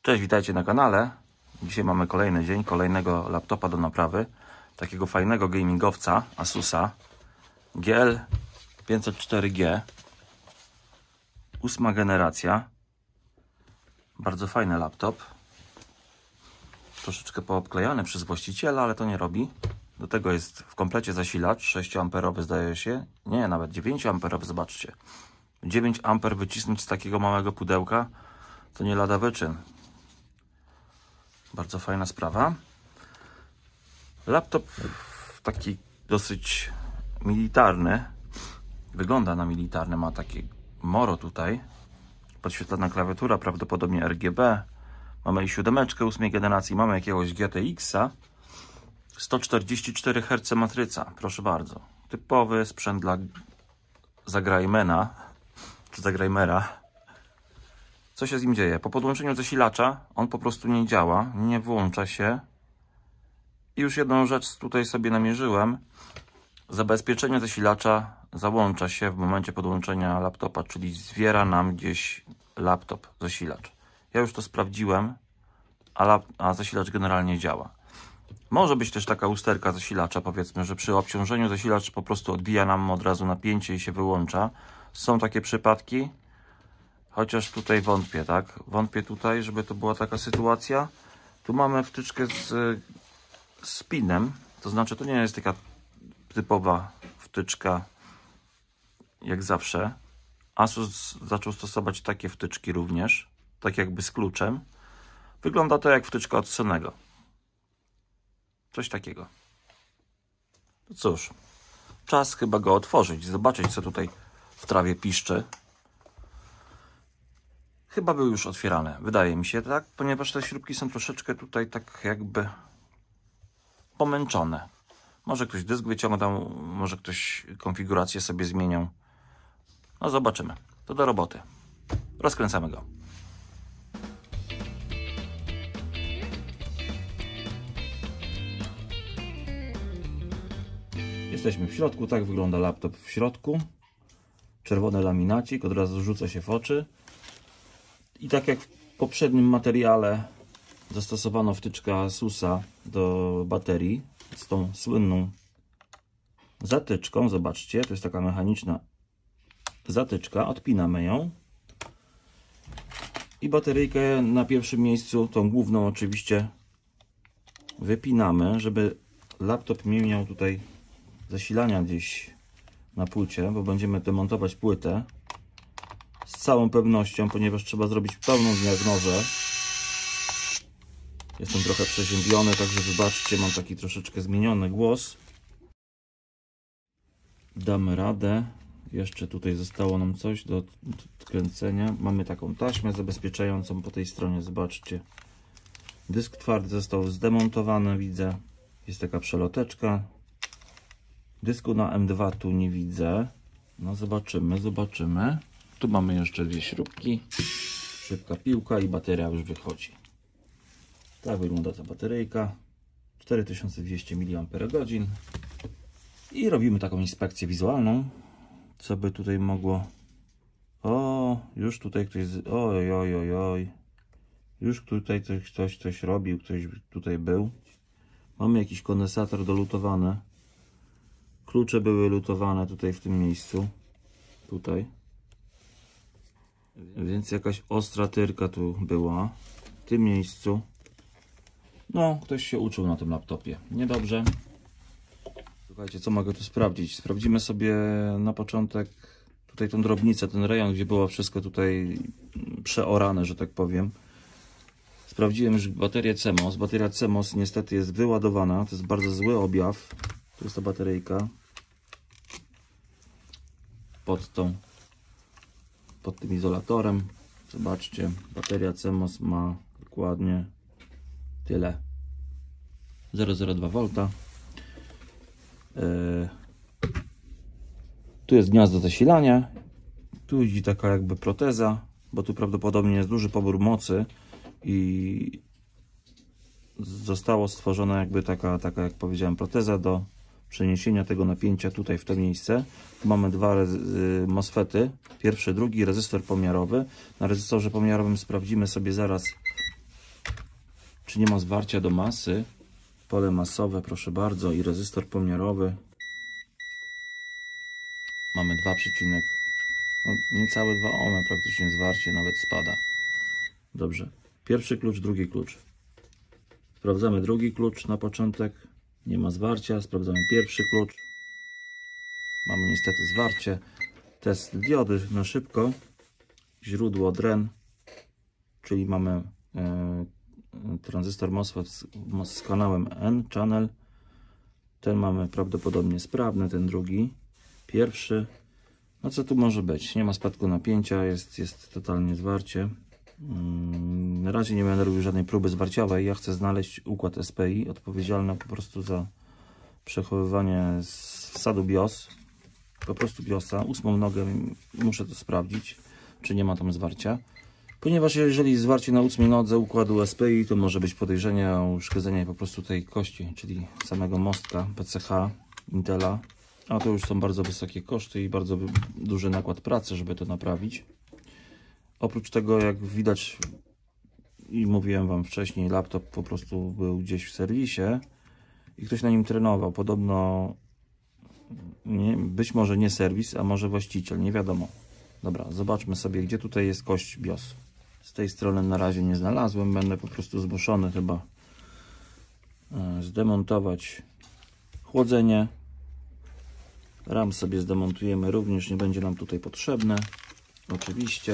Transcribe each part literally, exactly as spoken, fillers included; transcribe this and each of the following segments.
Cześć, witajcie na kanale. Dzisiaj mamy kolejny dzień, kolejnego laptopa do naprawy. Takiego fajnego gamingowca Asusa G L pięćset cztery G. Ósma generacja. Bardzo fajny laptop. Troszeczkę poobklejany przez właściciela, ale to nie robi. Do tego jest w komplecie zasilacz sześcioamperowy, zdaje się. Nie, nawet dziewięcioamperowy, zobaczcie. dziewięć amperów wycisnąć z takiego małego pudełka to nie lada wyczyn. Bardzo fajna sprawa. Laptop taki dosyć militarny. Wygląda na militarny. Ma takie moro tutaj. Podświetlana klawiatura, prawdopodobnie R G B. Mamy i siódemeczkę ósmej generacji. Mamy jakiegoś G T X-a. sto czterdzieści cztery herce matryca. Proszę bardzo. Typowy sprzęt dla zagrajmena. Czy zagrajmera. Co się z nim dzieje? Po podłączeniu zasilacza on po prostu nie działa, nie włącza się. I już jedną rzecz tutaj sobie namierzyłem. Zabezpieczenie zasilacza załącza się w momencie podłączenia laptopa, czyli zwiera nam gdzieś laptop, zasilacz. Ja już to sprawdziłem, a, lap, a zasilacz generalnie działa. Może być też taka usterka zasilacza, powiedzmy, że przy obciążeniu zasilacz po prostu odbija nam od razu napięcie i się wyłącza. Są takie przypadki. Chociaż tutaj wątpię, tak? Wątpię tutaj, żeby to była taka sytuacja. Tu mamy wtyczkę z, z pinem. To znaczy, to nie jest taka typowa wtyczka jak zawsze. Asus zaczął stosować takie wtyczki również. Tak jakby z kluczem. Wygląda to jak wtyczka od Sonego. Coś takiego. No cóż. Czas chyba go otworzyć. Zobaczyć, co tutaj w trawie piszczy. Chyba były już otwierane, wydaje mi się, tak? Ponieważ te śrubki są troszeczkę tutaj tak jakby pomęczone. Może ktoś dysk wyciągnął, może ktoś konfigurację sobie zmieniał. No zobaczymy. To do roboty. Rozkręcamy go. Jesteśmy w środku, tak wygląda laptop w środku. Czerwony laminacik, od razu rzuca się w oczy. I tak jak w poprzednim materiale zastosowano wtyczkę Asusa do baterii z tą słynną zatyczką. Zobaczcie, to jest taka mechaniczna zatyczka. Odpinamy ją. I bateryjkę na pierwszym miejscu, tą główną oczywiście, wypinamy, żeby laptop nie miał tutaj zasilania gdzieś na płycie, bo będziemy demontować płytę. Z całą pewnością, ponieważ trzeba zrobić pełną diagnozę. Jestem trochę przeziębiony, także wybaczcie, mam taki troszeczkę zmieniony głos. Damy radę. Jeszcze tutaj zostało nam coś do odkręcenia. Mamy taką taśmę zabezpieczającą po tej stronie, zobaczcie. Dysk twardy został zdemontowany, widzę. Jest taka przeloteczka. Dysku na M dwa tu nie widzę. No zobaczymy, zobaczymy. Tu mamy jeszcze dwie śrubki, szybka piłka i bateria już wychodzi. Tak wygląda ta bateryjka. cztery tysiące dwieście miliampergodzin. I robimy taką inspekcję wizualną. Co by tutaj mogło... O, już tutaj ktoś... Oj, oj, oj, oj. Już tutaj ktoś, ktoś coś robił, ktoś tutaj był. Mamy jakiś kondensator dolutowany. Klucze były lutowane tutaj w tym miejscu. Tutaj. Więc jakaś ostra tyrka tu była w tym miejscu. No, ktoś się uczył na tym laptopie. Niedobrze. Słuchajcie, co mogę tu sprawdzić? Sprawdzimy sobie na początek tutaj tą drobnicę, ten rejon, gdzie było wszystko tutaj przeorane, że tak powiem. Sprawdziłem już baterię C M O S. Bateria C M O S niestety jest wyładowana. To jest bardzo zły objaw. Tu jest ta bateryjka. Pod tą pod tym izolatorem. Zobaczcie, bateria C M O S ma dokładnie tyle. zero przecinek zero dwa wolta. Yy. Tu jest gniazdo zasilania. Tu idzie taka jakby proteza, bo tu prawdopodobnie jest duży pobór mocy i zostało stworzona jakby taka, taka jak powiedziałem, proteza do przeniesienia tego napięcia tutaj w to miejsce. Tu mamy dwa mosfety, pierwszy, drugi rezystor pomiarowy. Na rezystorze pomiarowym sprawdzimy sobie zaraz czy nie ma zwarcia do masy. Pole masowe, proszę bardzo, i rezystor pomiarowy. Mamy dwa przecinek, no, niecałe dwa ohmy, praktycznie zwarcie nawet spada. Dobrze, pierwszy klucz, drugi klucz. Sprawdzamy drugi klucz na początek, nie ma zwarcia. Sprawdzamy pierwszy klucz, mamy niestety zwarcie. Test diody na szybko. Źródło dren, czyli mamy e, tranzystor MOSFET z, z kanałem N channel. Ten mamy prawdopodobnie sprawny, ten drugi. Pierwszy, no co tu może być? Nie ma spadku napięcia, jest, jest totalnie zwarcie. Hmm, na razie nie będę robił żadnej próby zwarciowej. Ja chcę znaleźć układ S P I odpowiedzialny po prostu za przechowywanie z wsadu BIOS. Po prostu BIOSa, ósmą nogę muszę to sprawdzić, czy nie ma tam zwarcia. Ponieważ jeżeli zwarcie na ósmej nodze układu S P I, to może być podejrzenie o uszkodzenie po prostu tej kości, czyli samego mostka P C H Intela. A to już są bardzo wysokie koszty i bardzo duży nakład pracy, żeby to naprawić. Oprócz tego, jak widać i mówiłem Wam wcześniej, laptop po prostu był gdzieś w serwisie i ktoś na nim trenował. Podobno nie, być może nie serwis, a może właściciel, nie wiadomo. Dobra, zobaczmy sobie, gdzie tutaj jest kość BIOS. Z tej strony na razie nie znalazłem, będę po prostu zmuszony chyba zdemontować chłodzenie. RAM sobie zdemontujemy również, nie będzie nam tutaj potrzebne. Oczywiście.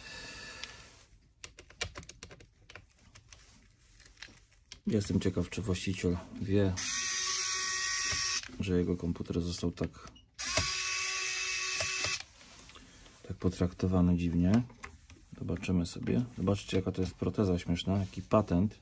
Jestem ciekaw, czy właściciel wie, że jego komputer został tak, tak potraktowany dziwnie. Zobaczymy sobie. Zobaczcie, jaka to jest proteza śmieszna, jaki patent.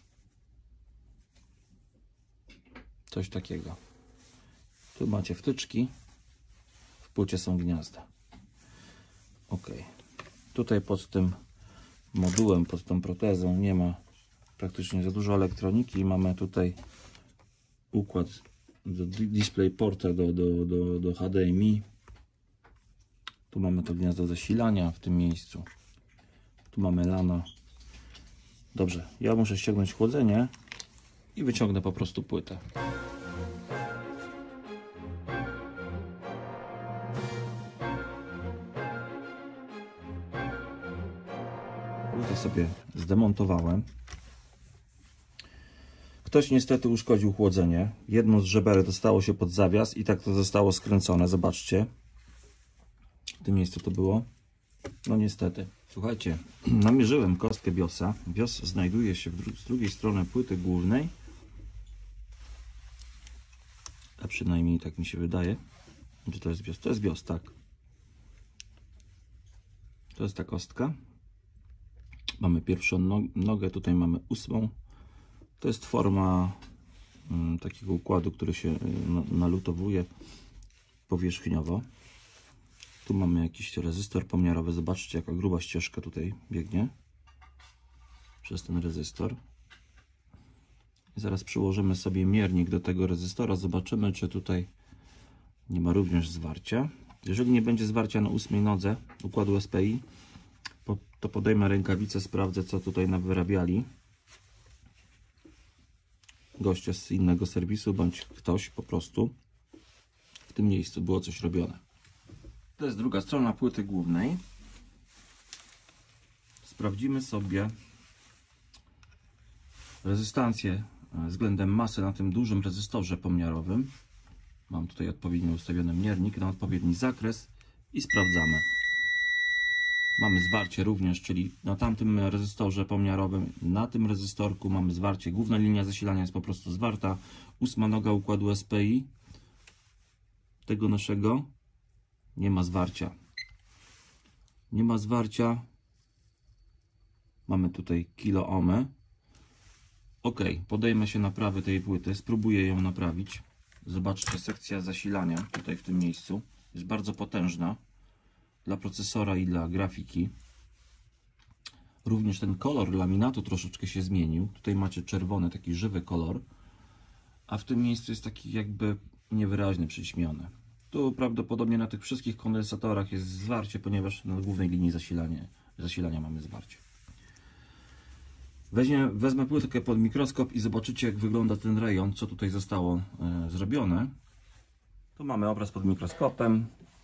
Coś takiego. Tu macie wtyczki, w płycie są gniazda. Ok. Tutaj pod tym modułem, pod tą protezą nie ma praktycznie za dużo elektroniki. Mamy tutaj układ do DisplayPorta do, do, do, do H D M I. Tu mamy to gniazdo zasilania w tym miejscu. Tu mamy lana. Dobrze, ja muszę ściągnąć chłodzenie i wyciągnę po prostu płytę. Płytę sobie zdemontowałem. Ktoś niestety uszkodził chłodzenie. Jedno z żeberek dostało się pod zawias i tak to zostało skręcone. Zobaczcie. W tym miejscu to było. No niestety. Słuchajcie, namierzyłem kostkę BIOSa. BIOS znajduje się dru z drugiej strony płyty głównej. A przynajmniej tak mi się wydaje. Czy to jest BIOS? To jest BIOS, tak. To jest ta kostka. Mamy pierwszą no nogę, tutaj mamy ósmą. To jest forma y, takiego układu, który się y, nalutowuje powierzchniowo. Tu mamy jakiś rezystor pomiarowy. Zobaczcie, jaka gruba ścieżka tutaj biegnie przez ten rezystor. I zaraz przyłożymy sobie miernik do tego rezystora. Zobaczymy, czy tutaj nie ma również zwarcia. Jeżeli nie będzie zwarcia na ósmej nodze układu S P I, to podejmę rękawicę, sprawdzę, co tutaj nam wyrabiali goście z innego serwisu, bądź ktoś po prostu w tym miejscu było coś robione. To jest druga strona płyty głównej. Sprawdzimy sobie rezystancję względem masy na tym dużym rezystorze pomiarowym. Mam tutaj odpowiednio ustawiony miernik na odpowiedni zakres i sprawdzamy. Mamy zwarcie również, czyli na tamtym rezystorze pomiarowym, na tym rezystorku mamy zwarcie. Główna linia zasilania jest po prostu zwarta. Ósma noga układu S P I tego naszego nie ma zwarcia. Nie ma zwarcia. Mamy tutaj kiloohmy. Ok, podejmę się naprawy tej płyty, spróbuję ją naprawić. Zobaczcie, sekcja zasilania tutaj w tym miejscu jest bardzo potężna dla procesora i dla grafiki. Również ten kolor laminatu troszeczkę się zmienił. Tutaj macie czerwony, taki żywy kolor, a w tym miejscu jest taki jakby niewyraźny, przyćmiony. Tu prawdopodobnie na tych wszystkich kondensatorach jest zwarcie, ponieważ na głównej linii zasilania, zasilania mamy zwarcie. Weźmie, wezmę płytkę pod mikroskop i zobaczycie, jak wygląda ten rejon, co tutaj zostało e, zrobione. Tu mamy obraz pod mikroskopem.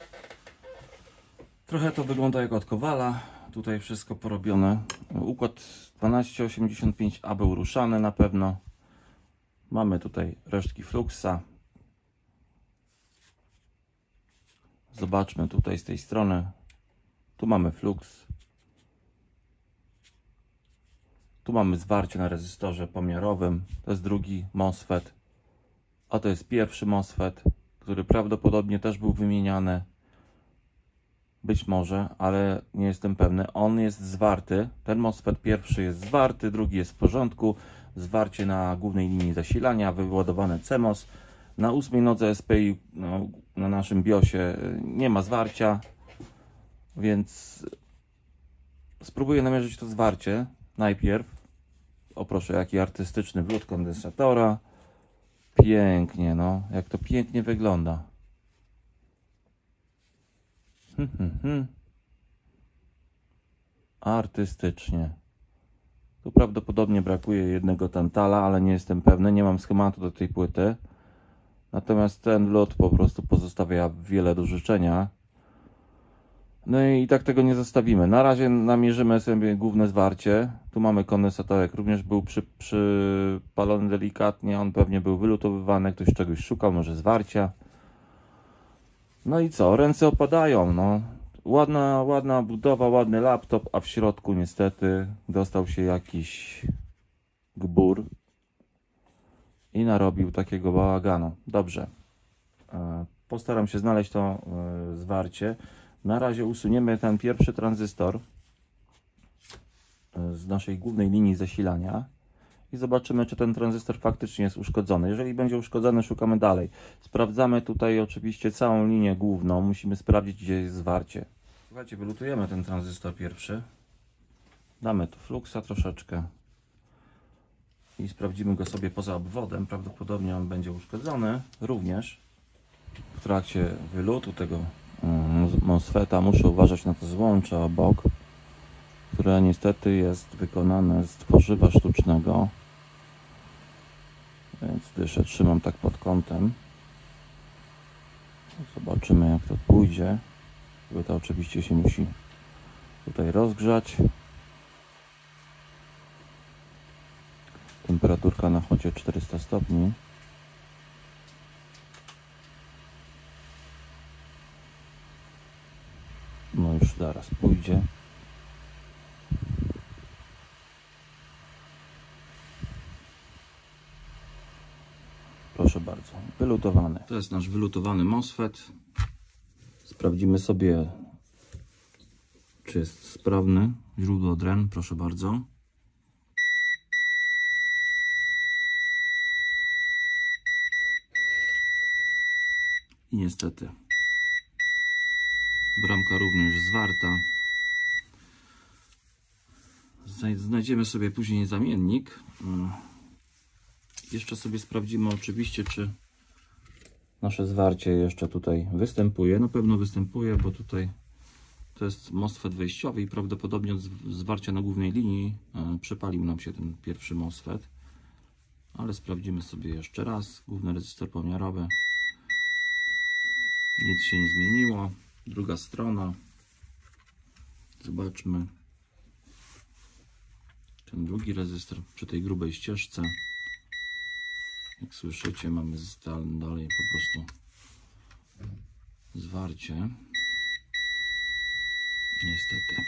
Trochę to wygląda jak od Kowala. Tutaj wszystko porobione. Układ dwanaście osiemdziesiąt pięć A był ruszany na pewno. Mamy tutaj resztki fluksa. Zobaczmy tutaj z tej strony. Tu mamy fluks. Tu mamy zwarcie na rezystorze pomiarowym. To jest drugi MOSFET. A to jest pierwszy MOSFET, który prawdopodobnie też był wymieniany. Być może, ale nie jestem pewny. On jest zwarty. Ten MOSFET pierwszy jest zwarty, drugi jest w porządku. Zwarcie na głównej linii zasilania, wyładowane C M O S. Na ósmej nodze S P I, no, na naszym BIOSie nie ma zwarcia, więc spróbuję namierzyć to zwarcie najpierw. O proszę, jaki artystyczny wlot kondensatora. Pięknie, no, jak to pięknie wygląda. Hmm, hmm, hmm. Artystycznie. Tu prawdopodobnie brakuje jednego tantala, ale nie jestem pewny, nie mam schematu do tej płyty. Natomiast ten wlot po prostu pozostawia wiele do życzenia. No i tak tego nie zostawimy. Na razie namierzymy sobie główne zwarcie. Tu mamy kondensatorek, również był przy, przypalony delikatnie. On pewnie był wylutowywany, ktoś czegoś szukał, może zwarcia. No i co? Ręce opadają. No. Ładna, ładna budowa, ładny laptop, a w środku niestety dostał się jakiś gbur i narobił takiego bałaganu. Dobrze. Postaram się znaleźć to zwarcie. Na razie usuniemy ten pierwszy tranzystor z naszej głównej linii zasilania i zobaczymy, czy ten tranzystor faktycznie jest uszkodzony. Jeżeli będzie uszkodzony, szukamy dalej. Sprawdzamy tutaj oczywiście całą linię główną. Musimy sprawdzić, gdzie jest zwarcie. Słuchajcie, wylutujemy ten tranzystor pierwszy. Damy tu fluksa troszeczkę i sprawdzimy go sobie poza obwodem. Prawdopodobnie on będzie uszkodzony również. W trakcie wylutu tego MOSFETA muszę uważać na to złącze obok, które niestety jest wykonane z tworzywa sztucznego, więc dyszę, trzymam tak pod kątem. Zobaczymy, jak to pójdzie. Płyta oczywiście się musi tutaj rozgrzać. Temperaturka na chłodzie czterysta stopni. No już zaraz pójdzie. Proszę bardzo, wylutowany. To jest nasz wylutowany MOSFET. Sprawdzimy sobie, czy jest sprawny. Źródło dren, proszę bardzo. I niestety bramka również zwarta. Znajdziemy sobie później zamiennik. Jeszcze sobie sprawdzimy oczywiście, czy nasze zwarcie jeszcze tutaj występuje. Na pewno występuje, bo tutaj to jest MOSFET wejściowy i prawdopodobnie od zwarcia na głównej linii przepalił nam się ten pierwszy MOSFET. Ale sprawdzimy sobie jeszcze raz. Główny rezystor pomiarowy. Nic się nie zmieniło. Druga strona. Zobaczmy. Ten drugi rezystor przy tej grubej ścieżce. Jak słyszycie, mamy dalej po prostu zwarcie. Niestety.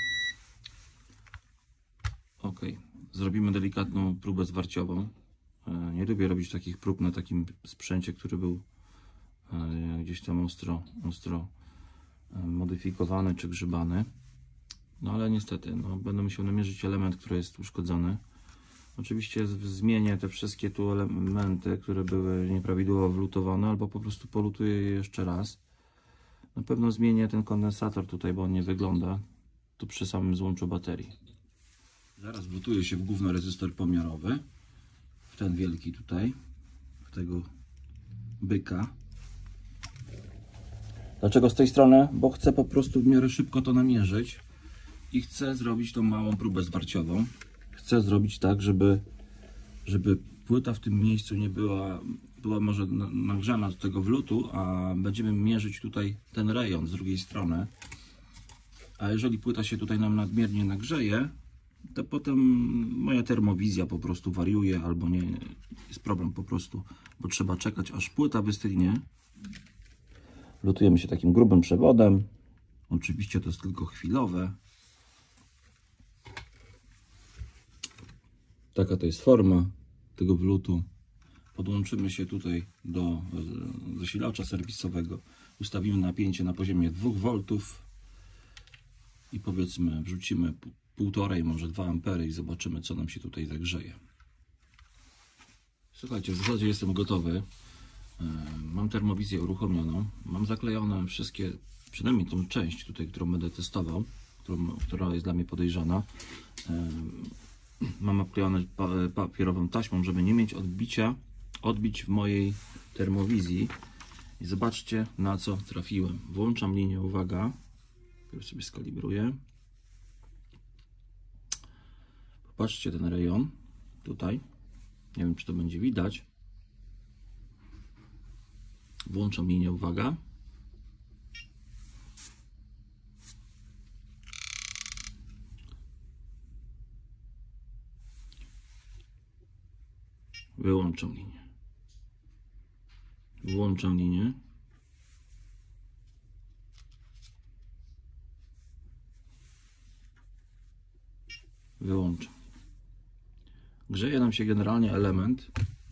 Ok. Zrobimy delikatną próbę zwarciową. Nie lubię robić takich prób na takim sprzęcie, który był gdzieś tam ostro, ostro modyfikowany czy grzebany. No ale niestety, no, będę musiał namierzyć element, który jest uszkodzony. Oczywiście zmienię te wszystkie tu elementy, które były nieprawidłowo wlutowane, albo po prostu polutuję je jeszcze raz. Na pewno zmienię ten kondensator tutaj, bo on nie wygląda tu przy samym złączu baterii. Zaraz wlutuję się w główny rezystor pomiarowy, w ten wielki tutaj, w tego byka. Dlaczego z tej strony? Bo chcę po prostu w miarę szybko to namierzyć i chcę zrobić tą małą próbę zwarciową. chcę zrobić tak, żeby, żeby płyta w tym miejscu nie była, była może nagrzana do tego wlutu, a będziemy mierzyć tutaj ten rejon z drugiej strony. A jeżeli płyta się tutaj nam nadmiernie nagrzeje, to potem moja termowizja po prostu wariuje, albo nie, jest problem po prostu, bo trzeba czekać, aż płyta wystygnie. Lutujemy się takim grubym przewodem. Oczywiście to jest tylko chwilowe. Taka to jest forma tego wlutu. Podłączymy się tutaj do zasilacza serwisowego. Ustawimy napięcie na poziomie dwóch woltów i powiedzmy wrzucimy półtorej, może dwa ampery i zobaczymy, co nam się tutaj zagrzeje. Słuchajcie, w zasadzie jestem gotowy. Mam termowizję uruchomioną. Mam zaklejone wszystkie, przynajmniej tą część tutaj, którą będę testował, którą, która jest dla mnie podejrzana. Mam obklejone papierową taśmą, żeby nie mieć odbicia, odbić w mojej termowizji. I zobaczcie, na co trafiłem. Włączam linię, uwaga. Już sobie skalibruję. Popatrzcie ten rejon tutaj. Nie wiem, czy to będzie widać. Włączam linię, uwaga. Wyłączam linię. Włączam linię. Wyłączam. Grzeje nam się generalnie element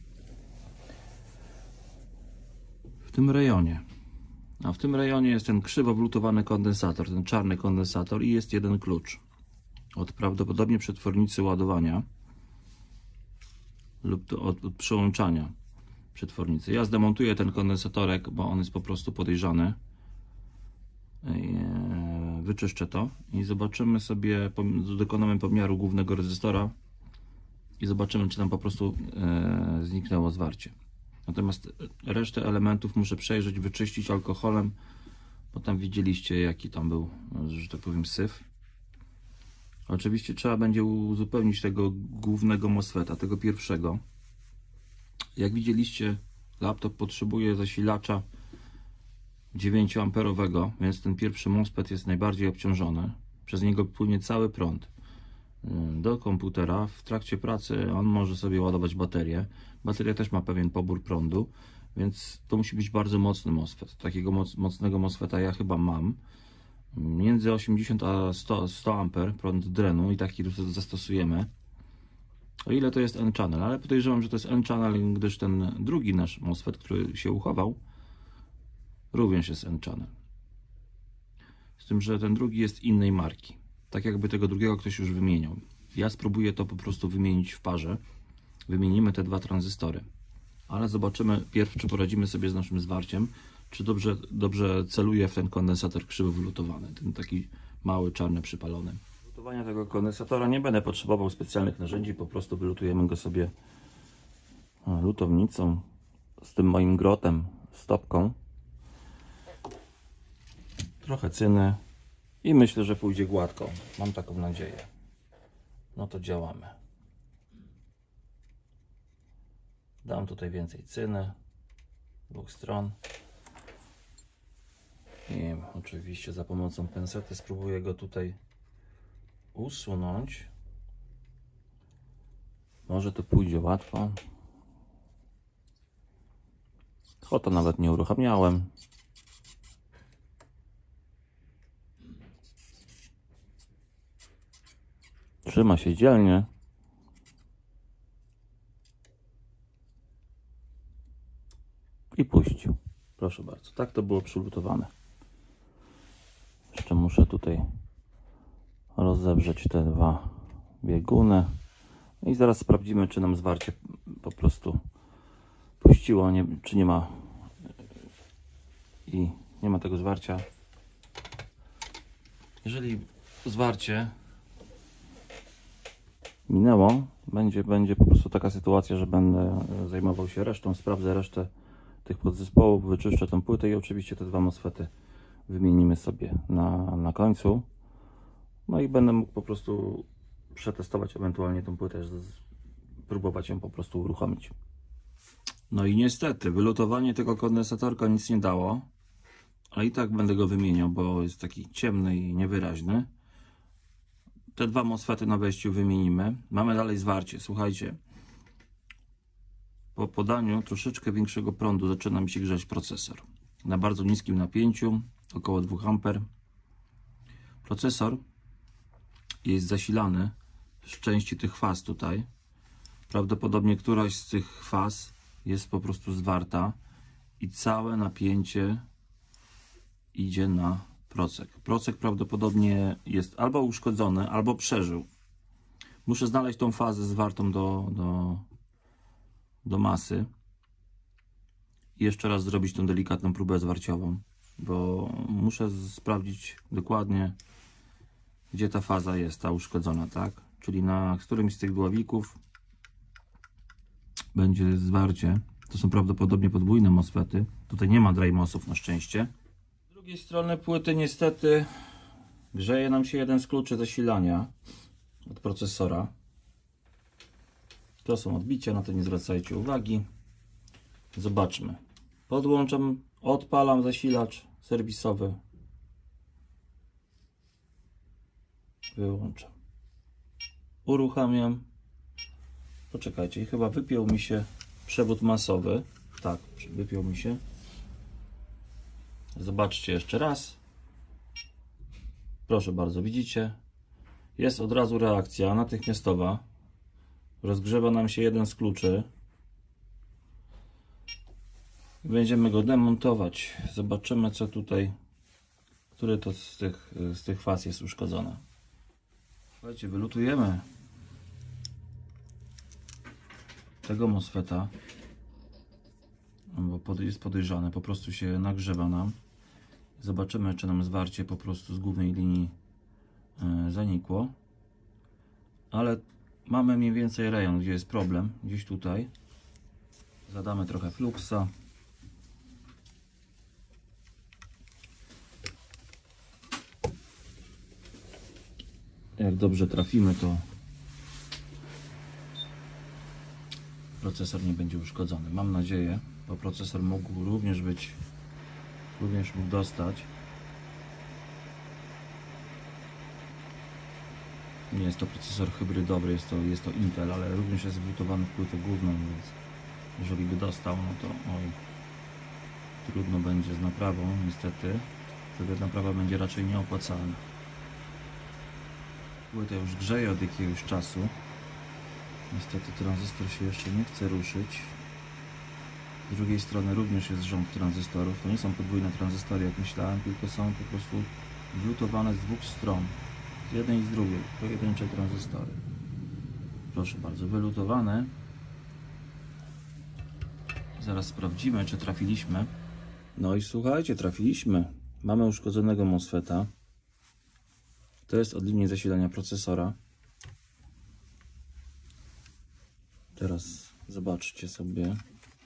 w tym rejonie. A w tym rejonie jest ten krzywo wlutowany kondensator, ten czarny kondensator i jest jeden klucz od prawdopodobnie przetwornicy ładowania lub od, od przełączania przetwornicy. Ja zdemontuję ten kondensatorek, bo on jest po prostu podejrzany. Wyczyszczę to i zobaczymy sobie, dokonamy pomiaru głównego rezystora i zobaczymy, czy tam po prostu e, zniknęło zwarcie. Natomiast resztę elementów muszę przejrzeć, wyczyścić alkoholem, bo tam widzieliście, jaki tam był, że tak powiem, syf. Oczywiście trzeba będzie uzupełnić tego głównego MOSFETA, tego pierwszego. Jak widzieliście, laptop potrzebuje zasilacza dziewięcioamperowego, więc ten pierwszy MOSFET jest najbardziej obciążony. Przez niego płynie cały prąd do komputera. W trakcie pracy on może sobie ładować baterię. Bateria też ma pewien pobór prądu, więc to musi być bardzo mocny MOSFET. Takiego moc, mocnego MOSFETA ja chyba mam. Między osiemdziesiąt a sto amper prąd drenu i taki zastosujemy. O ile to jest N-channel, ale podejrzewam, że to jest N-channel, gdyż ten drugi nasz MOSFET, który się uchował, również jest N-channel. Z tym, że ten drugi jest innej marki. Tak jakby tego drugiego ktoś już wymieniał. Ja spróbuję to po prostu wymienić w parze. Wymienimy te dwa tranzystory. Ale zobaczymy pierw, czy poradzimy sobie z naszym zwarciem, czy dobrze, dobrze celuje w ten kondensator krzywo wylutowany. Ten taki mały, czarny, przypalony. Do lutowania tego kondensatora nie będę potrzebował specjalnych narzędzi. Po prostu wylutujemy go sobie lutownicą z tym moim grotem, stopką. Trochę cyny i myślę, że pójdzie gładko. Mam taką nadzieję. No to działamy. Dam tutaj więcej cyny z dwóch stron. I oczywiście za pomocą pensety spróbuję go tutaj usunąć. Może to pójdzie łatwo. Chota nawet nie uruchamiałem. Trzyma się dzielnie. I puścił. Proszę bardzo. Tak to było przylutowane. Jeszcze muszę tutaj rozebrzeć te dwa bieguny. I zaraz sprawdzimy, czy nam zwarcie po prostu puściło, nie, czy nie ma i nie ma tego zwarcia. Jeżeli zwarcie minęło, będzie, będzie po prostu taka sytuacja, że będę zajmował się resztą, sprawdzę resztę tych podzespołów, wyczyszczę tę płytę i oczywiście te dwa MOSFETy wymienimy sobie na, na końcu. No i będę mógł po prostu przetestować ewentualnie tą płytę, próbować ją po prostu uruchomić. No i niestety, wylutowanie tego kondensatorka nic nie dało, ale i tak będę go wymieniał, bo jest taki ciemny i niewyraźny. Te dwa MOSFETy na wejściu wymienimy. Mamy dalej zwarcie. Słuchajcie, po podaniu troszeczkę większego prądu zaczyna mi się grzać procesor. Na bardzo niskim napięciu, około dwa ampery. Procesor jest zasilany z części tych faz tutaj. Prawdopodobnie któraś z tych faz jest po prostu zwarta i całe napięcie idzie na procek. Procek prawdopodobnie jest albo uszkodzony, albo przeżył. Muszę znaleźć tą fazę zwartą do, do, do masy i jeszcze raz zrobić tą delikatną próbę zwarciową, bo muszę sprawdzić dokładnie, gdzie ta faza jest, ta uszkodzona, tak? Czyli na którymś z tych dławików będzie zwarcie. To są prawdopodobnie podwójne MOSFETy. Tutaj nie ma dry MOSów na szczęście. Z drugiej strony płyty niestety grzeje nam się jeden z kluczy zasilania od procesora. To są odbicia, na to nie zwracajcie uwagi. Zobaczmy. Podłączam, odpalam zasilacz serwisowy. Wyłączam. Uruchamiam. Poczekajcie, chyba wypiął mi się przewód masowy. Tak, wypiął mi się. Zobaczcie jeszcze raz. Proszę bardzo, widzicie? Jest od razu reakcja natychmiastowa. Rozgrzewa nam się jeden z kluczy. Będziemy go demontować. Zobaczymy, co tutaj, który to z tych, z tych faz jest uszkodzony. Słuchajcie, wylutujemy tego MOSFETA, bo jest podejrzane, po prostu się nagrzewa nam. Zobaczymy, czy nam zwarcie po prostu z głównej linii zanikło. Ale mamy mniej więcej rejon, gdzie jest problem, gdzieś tutaj. Zadamy trochę fluksa. Jak dobrze trafimy, to procesor nie będzie uszkodzony. Mam nadzieję, bo procesor mógł również być, również mógł dostać. Nie jest to procesor hybrydowy, jest to, jest to Intel, ale również jest wlutowany w płytę główną, więc jeżeli by dostał, no to oj, trudno będzie z naprawą, niestety. Wtedy naprawa będzie raczej nieopłacalna. Płyta już grzeje od jakiegoś czasu. Niestety tranzystor się jeszcze nie chce ruszyć. Z drugiej strony również jest rząd tranzystorów. To nie są podwójne tranzystory, jak myślałem, tylko są po prostu wlutowane z dwóch stron. Z jednej i z drugiej. Pojedyncze tranzystory. Proszę bardzo, wylutowane. Zaraz sprawdzimy, czy trafiliśmy. No i słuchajcie, trafiliśmy. Mamy uszkodzonego MOSFETA. To jest od linii zasilania procesora. Teraz zobaczcie sobie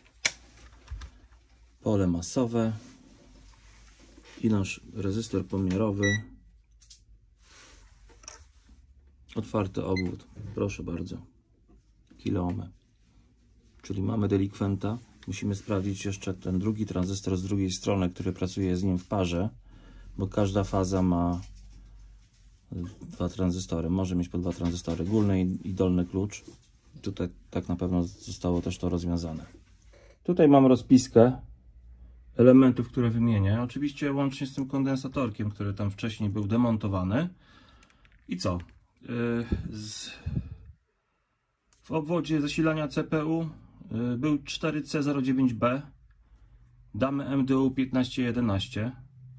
pole masowe i nasz rezystor pomiarowy. Otwarty obwód, proszę bardzo, kiloohmy. Czyli mamy delikwenta. Musimy sprawdzić jeszcze ten drugi tranzystor z drugiej strony, który pracuje z nim w parze, bo każda faza ma dwa tranzystory. Może mieć po dwa tranzystory, górny i dolny klucz. Tutaj tak na pewno zostało też to rozwiązane. Tutaj mam rozpiskę elementów, które wymienię. Oczywiście łącznie z tym kondensatorkiem, który tam wcześniej był demontowany. I co? Yy, z... W obwodzie zasilania C P U yy, był cztery C zero dziewięć B. Damy M D U piętnaście jedenaście.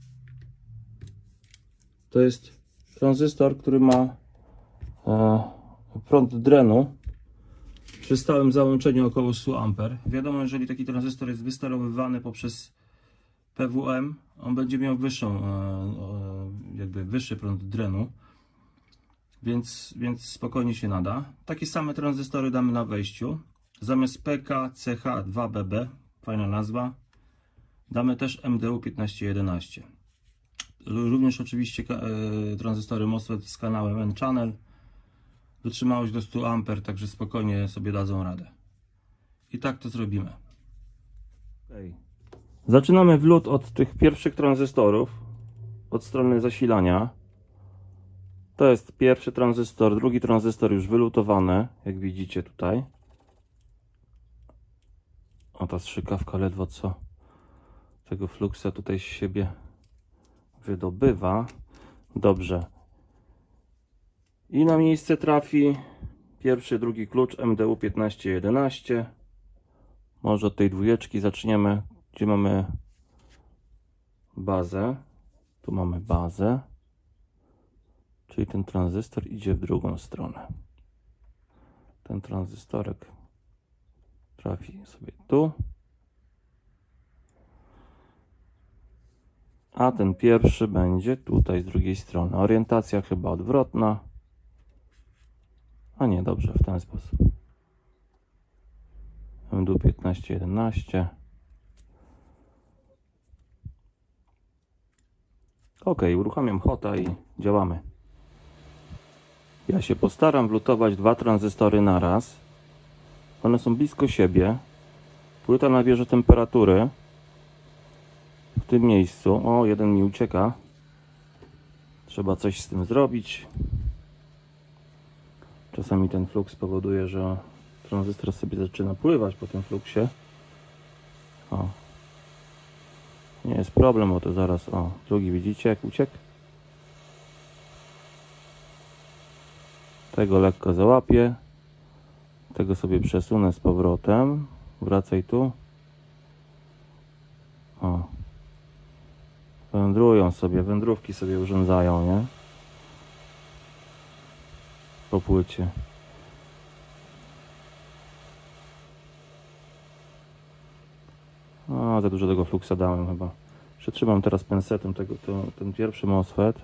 To jest tranzystor, który ma e, prąd drenu przy stałym załączeniu około sto amperów. Wiadomo, jeżeli taki tranzystor jest wysterowywany poprzez P W M, on będzie miał wyższą, e, jakby wyższy prąd drenu, więc, więc spokojnie się nada. Takie same tranzystory damy na wejściu. Zamiast P K C H dwa B B, fajna nazwa, damy też M D U piętnaście jedenaście. Również oczywiście e, tranzystory MOSFET z kanałem N-channel. Wytrzymałość do stu amperów, także spokojnie sobie dadzą radę. I tak to zrobimy. Okay. Zaczynamy wlot od tych pierwszych tranzystorów, od strony zasilania. To jest pierwszy tranzystor, drugi tranzystor już wylutowany, jak widzicie tutaj. O, ta strzykawka ledwo co tego fluksa tutaj z siebie wydobywa. Dobrze. I na miejsce trafi pierwszy, drugi klucz M D U piętnaście jedenaście. Może od tej dwójeczki zaczniemy, gdzie mamy bazę. Tu mamy bazę. Czyli ten tranzystor idzie w drugą stronę. Ten tranzystorek trafi sobie tu. A ten pierwszy będzie tutaj z drugiej strony. Orientacja chyba odwrotna. A nie, dobrze, w ten sposób. M D U piętnaście jedenaście. Ok, uruchamiam hota i działamy. Ja się postaram wlutować dwa tranzystory na raz. One są blisko siebie. Płyta nabierze temperatury w tym miejscu. O, jeden mi ucieka. Trzeba coś z tym zrobić. Czasami ten fluks powoduje, że tranzystor sobie zaczyna pływać po tym fluksie. O. Nie jest problem, bo to zaraz... O, drugi widzicie jak uciekł? Tego lekko załapię. Tego sobie przesunę z powrotem. Wracaj tu. O. Wędrują sobie, wędrówki sobie urządzają, nie? Po płycie. A, za dużo tego fluksa dałem chyba. Przytrzymam teraz pensetem tego, to, ten pierwszy MOSFET.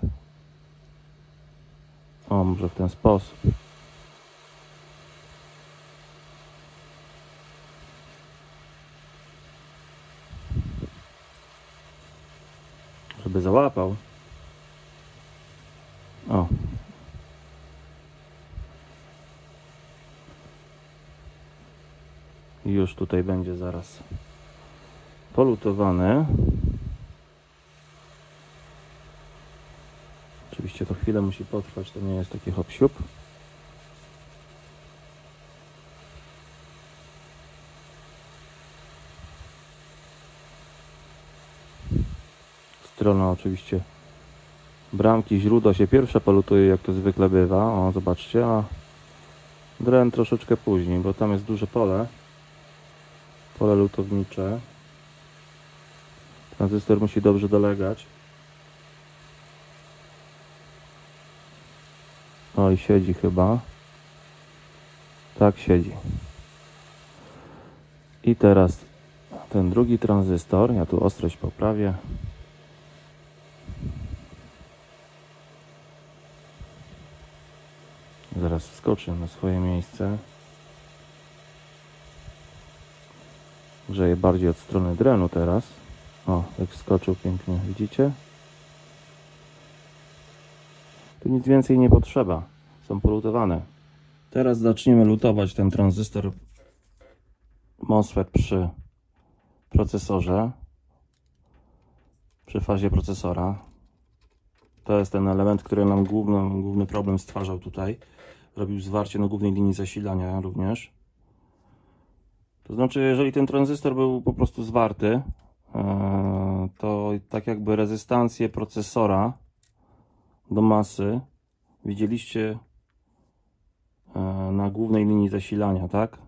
O, może w ten sposób. Żeby załapał. O. I już tutaj będzie zaraz polutowany. Oczywiście to chwilę musi potrwać, to nie jest taki hop-siup. Strona oczywiście bramki, źródła się pierwsza polutuje, jak to zwykle bywa. O, zobaczcie, a dren troszeczkę później, bo tam jest duże pole. Pole lutownicze. Tranzystor musi dobrze dolegać. Oj, siedzi chyba. Tak, siedzi. I teraz ten drugi tranzystor. Ja tu ostrość poprawię. Zaraz wskoczę na swoje miejsce. Grzeję bardziej od strony drenu teraz. O, jak wskoczył pięknie, widzicie? Tu nic więcej nie potrzeba. Są polutowane. Teraz zaczniemy lutować ten tranzystor MOSFET przy procesorze. Przy fazie procesora. To jest ten element, który nam główny, główny problem stwarzał tutaj. Robił zwarcie na głównej linii zasilania również. To znaczy, jeżeli ten tranzystor był po prostu zwarty, to tak jakby rezystancję procesora do masy widzieliście na głównej linii zasilania, tak?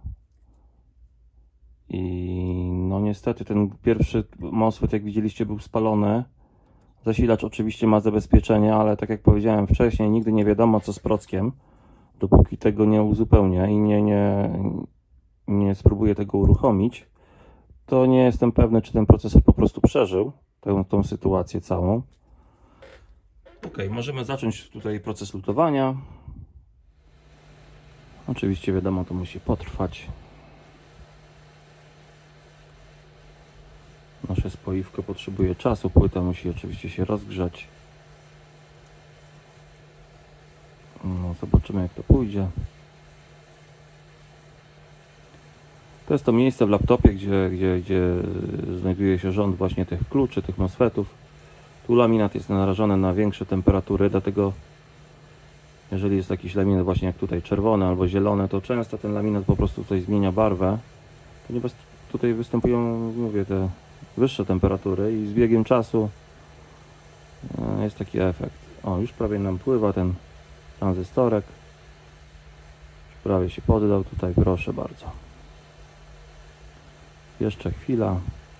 I no niestety ten pierwszy MOSFET, jak widzieliście, był spalony. Zasilacz oczywiście ma zabezpieczenie, ale tak jak powiedziałem wcześniej, nigdy nie wiadomo co z prockiem, dopóki tego nie uzupełnię i nie, nie, nie spróbuję tego uruchomić, to nie jestem pewny, czy ten procesor po prostu przeżył tę, tą sytuację całą. Ok, możemy zacząć tutaj proces lutowania. Oczywiście wiadomo, to musi potrwać. Nasze spoiwko potrzebuje czasu, płyta musi oczywiście się rozgrzać. No No, zobaczymy, jak to pójdzie. To jest to miejsce w laptopie, gdzie, gdzie, gdzie znajduje się rząd właśnie tych kluczy, tych mosfetów. Tu laminat jest narażony na większe temperatury, dlatego jeżeli jest jakiś laminat właśnie jak tutaj czerwony albo zielony, to często ten laminat po prostu tutaj zmienia barwę, ponieważ tutaj występują, mówię, te wyższe temperatury i z biegiem czasu jest taki efekt. O, już prawie nam pływa ten tranzystorek. Już prawie się poddał tutaj, proszę bardzo. Jeszcze chwila.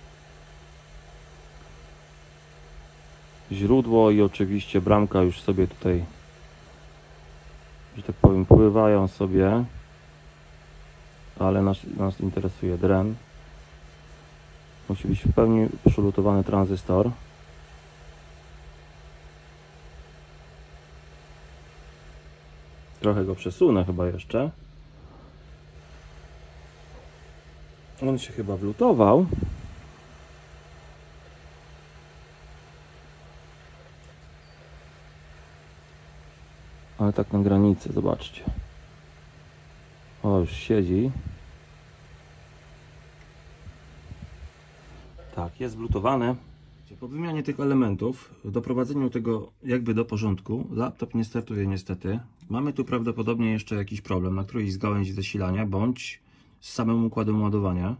Źródło i oczywiście bramka już sobie tutaj, że tak powiem, pływają sobie, ale nas, nas interesuje dren. Musi być w pełni przylutowany tranzystor. Trochę go przesunę chyba jeszcze. On się chyba wlutował. Ale tak na granicy, zobaczcie. O, już siedzi. Tak, jest wlutowany. Po wymianie tych elementów, doprowadzeniu tego jakby do porządku, laptop nie startuje niestety. Mamy tu prawdopodobnie jeszcze jakiś problem na którejś z gałęzi zasilania, bądź z samym układem ładowania.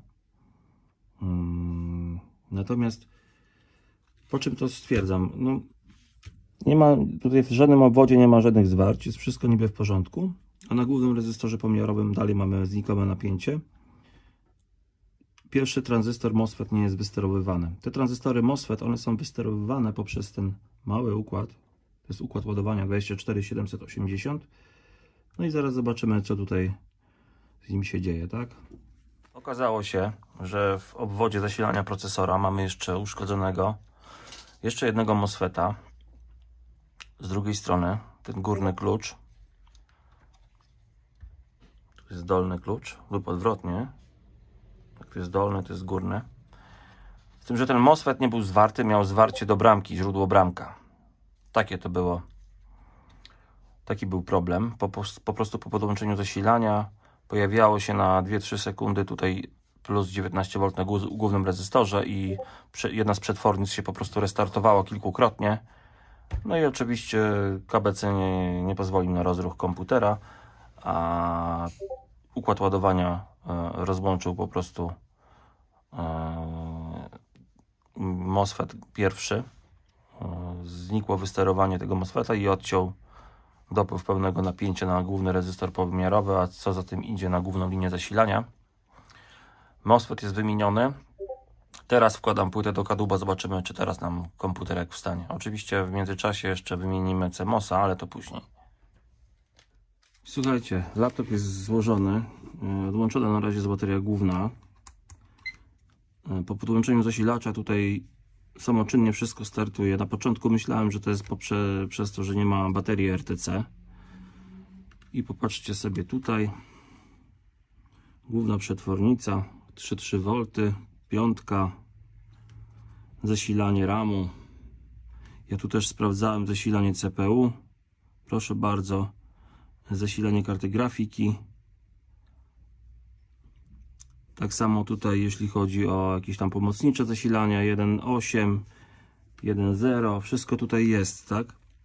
Hmm. Natomiast po czym to stwierdzam? No, nie ma tutaj w żadnym obwodzie nie ma żadnych zwarć, jest wszystko niby w porządku, a na głównym rezystorze pomiarowym dalej mamy znikome napięcie. Pierwszy tranzystor MOSFET nie jest wysterowywany. Te tranzystory MOSFET, one są wysterowywane poprzez ten mały układ. To jest układ ładowania dwadzieścia cztery siedemset osiemdziesiąt. No i zaraz zobaczymy, co tutaj z nim się dzieje, tak? Okazało się, że w obwodzie zasilania procesora mamy jeszcze uszkodzonego jeszcze jednego MOSFETA. Z drugiej strony ten górny klucz. Tu jest dolny klucz lub odwrotnie. Tu jest dolny, to jest górny. Z tym, że ten MOSFET nie był zwarty, miał zwarcie do bramki, źródło bramka. Takie to było. Taki był problem. Po, po prostu po podłączeniu zasilania pojawiało się na dwie trzy sekundy tutaj plus dziewiętnaście wolt na głównym rezystorze i jedna z przetwornic się po prostu restartowała kilkukrotnie. No i oczywiście K B C nie, nie pozwolił na rozruch komputera, a układ ładowania rozłączył po prostu MOSFET pierwszy. Znikło wysterowanie tego MOSFETA i odciął dopływ pełnego napięcia na główny rezystor powymiarowy, a co za tym idzie na główną linię zasilania. MOSFET jest wymieniony. Teraz wkładam płytę do kadłuba, zobaczymy, czy teraz nam komputerek wstanie. Oczywiście w międzyczasie jeszcze wymienimy C MOS-a, ale to później. Słuchajcie, laptop jest złożony. Odłączona na razie jest bateria główna. Po podłączeniu zasilacza tutaj samoczynnie wszystko startuje. Na początku myślałem, że to jest poprze, przez to, że nie ma baterii R T C. I popatrzcie sobie tutaj. Główna przetwornica, trzy przecinek trzy wolt, piątka, zasilanie ramu. Ja tu też sprawdzałem zasilanie C P U. Proszę bardzo, zasilanie karty grafiki. Tak samo tutaj, jeśli chodzi o jakieś tam pomocnicze zasilania, jeden osiem, jeden zero, wszystko tutaj jest, tak?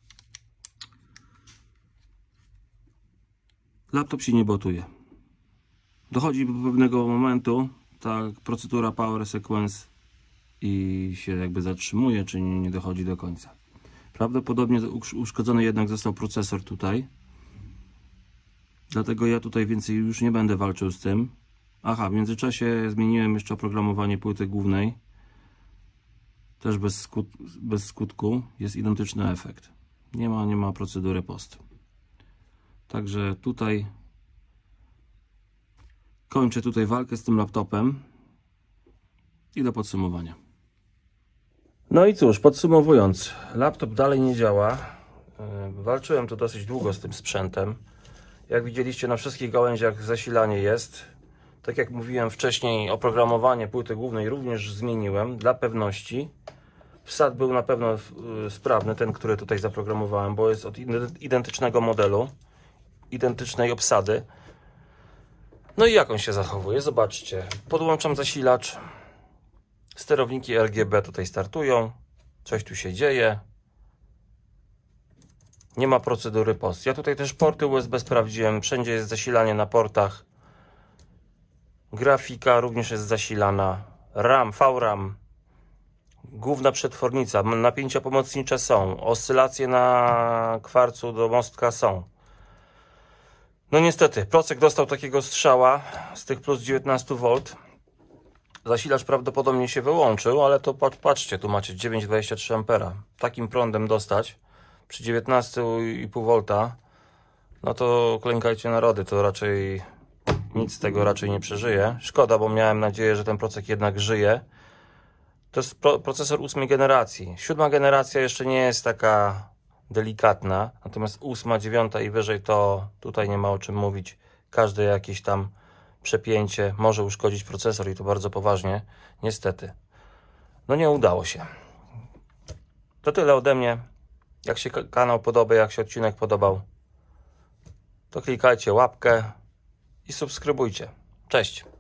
Laptop się nie botuje. Dochodzi do pewnego momentu, ta procedura power sequence i się jakby zatrzymuje, czy nie, nie dochodzi do końca. Prawdopodobnie uszkodzony jednak został procesor tutaj. Dlatego ja tutaj więcej już nie będę walczył z tym. Aha, w międzyczasie zmieniłem jeszcze oprogramowanie płyty głównej. Też bez, skut bez skutku. Jest identyczny efekt. Nie ma, nie ma procedury post. Także tutaj kończę tutaj walkę z tym laptopem. I do podsumowania. No i cóż, podsumowując. Laptop dalej nie działa. Walczyłem tu dosyć długo z tym sprzętem. Jak widzieliście, na wszystkich gałęziach zasilanie jest. Tak jak mówiłem wcześniej, oprogramowanie płyty głównej również zmieniłem dla pewności. Wsad był na pewno sprawny, ten, który tutaj zaprogramowałem, bo jest od identycznego modelu identycznej obsady. No i jak on się zachowuje? Zobaczcie. Podłączam zasilacz. Sterowniki R G B tutaj startują. Coś tu się dzieje. Nie ma procedury post. Ja tutaj też porty U S B sprawdziłem. Wszędzie jest zasilanie na portach. Grafika również jest zasilana. RAM, V RAM. Główna przetwornica. Napięcia pomocnicze są. Oscylacje na kwarcu do mostka są. No niestety, procek dostał takiego strzała z tych plus dziewiętnaście wolt. Zasilacz prawdopodobnie się wyłączył, ale to patrzcie, tu macie dziewięć przecinek dwadzieścia trzy ampera. Takim prądem dostać przy dziewiętnaście i pół wolta, no to klękajcie narody, to raczej nic z tego raczej nie przeżyje. Szkoda, bo miałem nadzieję, że ten procek jednak żyje. To jest pro procesor ósmej generacji. Siódma generacja jeszcze nie jest taka delikatna, natomiast ósma, dziewiąta i wyżej to tutaj nie ma o czym mówić. Każde jakieś tam przepięcie może uszkodzić procesor i to bardzo poważnie, niestety. No nie udało się. To tyle ode mnie. Jak się kanał podoba, jak się odcinek podobał, to klikajcie łapkę i subskrybujcie. Cześć!